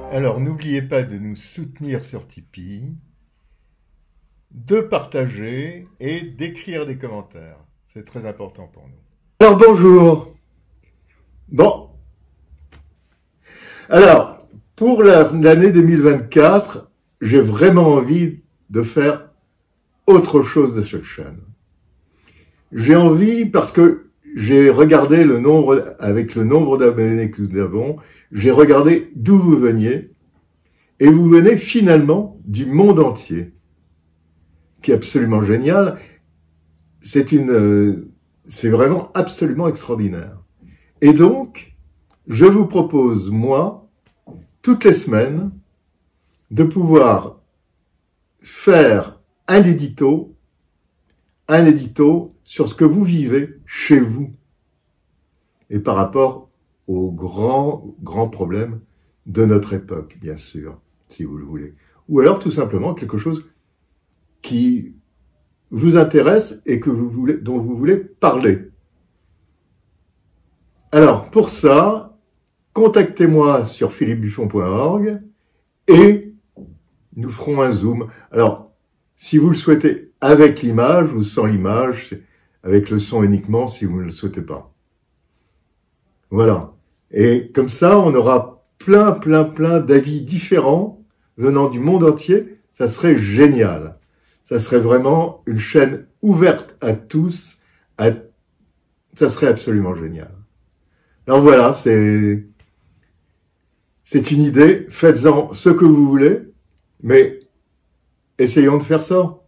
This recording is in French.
Alors, n'oubliez pas de nous soutenir sur Tipeee, de partager et d'écrire des commentaires. C'est très important pour nous. Alors bonjour. Bon, alors pour l'année 2024, j'ai vraiment envie de faire autre chose de cette chaîne. J'ai envie parce que j'ai regardé le nombre, avec le nombre d'abonnés que nous avons, j'ai regardé d'où vous veniez, et vous venez finalement du monde entier, qui est absolument génial. C'est vraiment absolument extraordinaire. Et donc, je vous propose, moi, toutes les semaines, de pouvoir faire un édito sur ce que vous vivez chez vous et par rapport aux grands problèmes de notre époque, bien sûr, si vous le voulez. Ou alors tout simplement quelque chose qui vous intéresse et dont vous voulez parler. Alors, pour ça, contactez-moi sur philippebuffon.org et nous ferons un Zoom. Alors, si vous le souhaitez avec l'image ou sans l'image, avec le son uniquement si vous ne le souhaitez pas. Voilà. Et comme ça, on aura plein d'avis différents venant du monde entier. Ça serait génial. Ça serait vraiment une chaîne ouverte à tous. Ça serait absolument génial. Alors voilà, c'est une idée. Faites-en ce que vous voulez, mais essayons de faire ça.